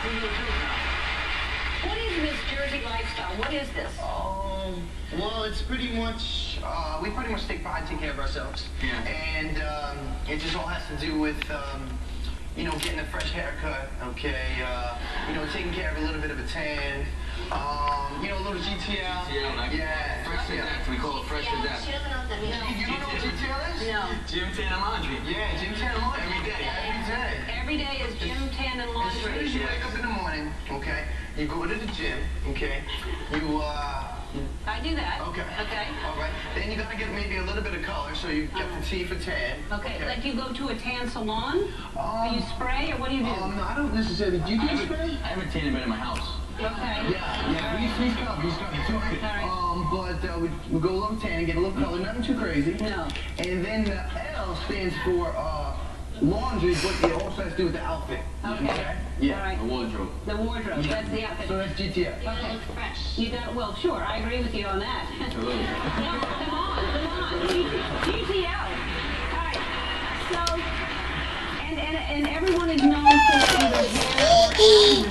for you too now. What is this Jersey lifestyle? What is this? Well, it's pretty much, we pretty much take pride in taking care of ourselves. Yeah. And it just all has to do with, you know, getting a fresh haircut, okay? You know, taking care of a little bit of a tan. You know, a little GTL. GTL, like yeah. fresh to death. We call it fresh to death. She doesn't know what that means. You don't know what GTL is? No. Gym, tan, and laundry. Yeah, gym, tan, and laundry. Every day. Every day. Every day is gym, tan, and As soon laundry. as you wake up in the morning, okay, you go to the gym, okay, you, I do that. okay. Okay. All right. Then you gotta get maybe a little bit of color, so you get the T for tan. Okay. Like you go to a tan salon? Or you spray, or what do you do? No, I don't necessarily. Do you do spray? I have a tanning bed in my house. Okay. Yeah, he's got me too. But we go a little tan, get a little color, nothing too crazy. No. And then the L stands for laundry, but it also has to do with the outfit. Okay. Yeah. All right. The wardrobe. The wardrobe. Yeah. That's the outfit. So that's GTF. Okay. You got, well, sure, I agree with you on that. Absolutely. No, come on. GTL. All right. So, and everyone is known for either hair or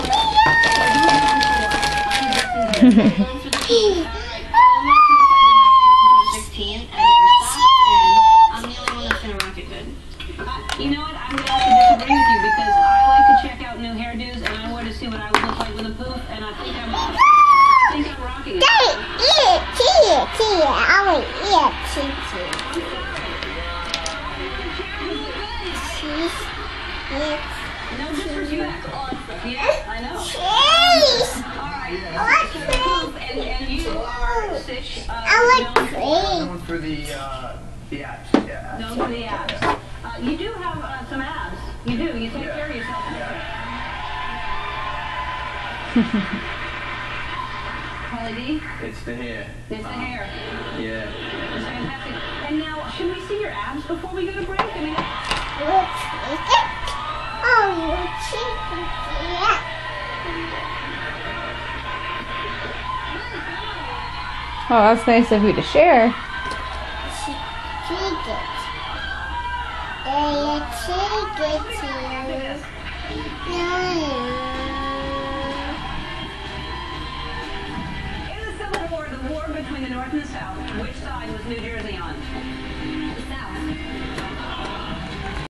abs. All right. I'm 16, and I'm the only one that's gonna rock it good. You know what? I'm gonna have to disagree with you because I like to check out new hairdos, and I want to see what I would look like with a poof, and I think I'm rocking it. No disrespect. Yeah, I know. All right. And you are Stitch. Known for the abs. Yeah. Known for the abs. You do have some abs. You do. You take care of yourself. Holly D? It's the hair. It's the hair. Yeah. It's fantastic. And now, should we see your abs before we go to break? I mean, Oh, that's nice of you to share. in the Civil War, the war between the North and the South, which side was New Jersey on?